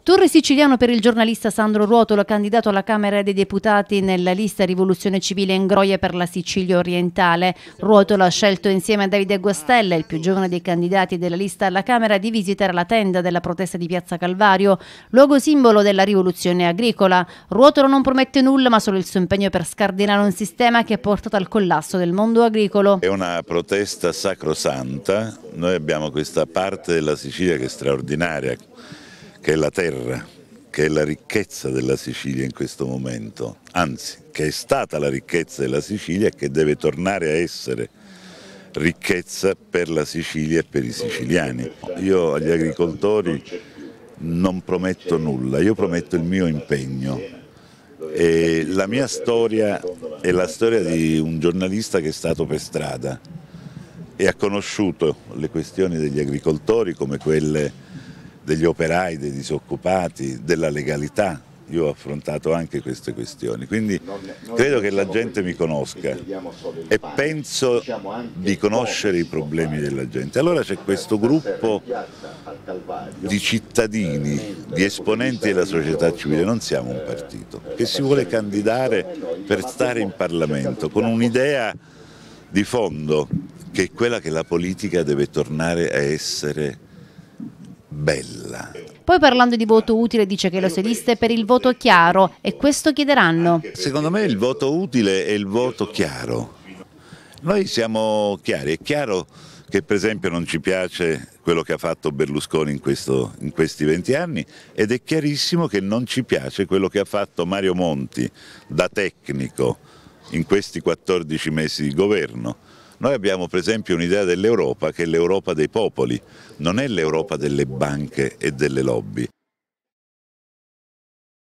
Tour siciliano per il giornalista Sandro Ruotolo, candidato alla Camera dei Deputati nella lista Rivoluzione Civile Ingroia per la Sicilia orientale. Ruotolo ha scelto insieme a Davide Guastella, il più giovane dei candidati della lista alla Camera, di visitare la tenda della protesta di Piazza Calvario, luogo simbolo della rivoluzione agricola. Ruotolo non promette nulla, ma solo il suo impegno per scardinare un sistema che ha portato al collasso del mondo agricolo. È una protesta sacrosanta. Noi abbiamo questa parte della Sicilia che è straordinaria, che è la terra, che è la ricchezza della Sicilia in questo momento, anzi che è stata la ricchezza della Sicilia e che deve tornare a essere ricchezza per la Sicilia e per i siciliani. Io agli agricoltori non prometto nulla, io prometto il mio impegno. E la mia storia è la storia di un giornalista che è stato per strada e ha conosciuto le questioni degli agricoltori come quelle degli operai, dei disoccupati, della legalità. Io ho affrontato anche queste questioni, quindi credo che la gente mi conosca e penso di conoscere i problemi della gente. Allora c'è questo gruppo di cittadini, di esponenti della società civile, non siamo un partito, che si vuole candidare per stare in Parlamento con un'idea di fondo, che è quella che la politica deve tornare a essere bella. Poi, parlando di voto utile, dice che le sue liste per il voto chiaro, e questo chiederanno. Secondo me il voto utile è il voto chiaro. Noi siamo chiari, è chiaro che per esempio non ci piace quello che ha fatto Berlusconi in questi 20 anni ed è chiarissimo che non ci piace quello che ha fatto Mario Monti da tecnico in questi 14 mesi di governo. Noi abbiamo per esempio un'idea dell'Europa che è l'Europa dei popoli, non è l'Europa delle banche e delle lobby.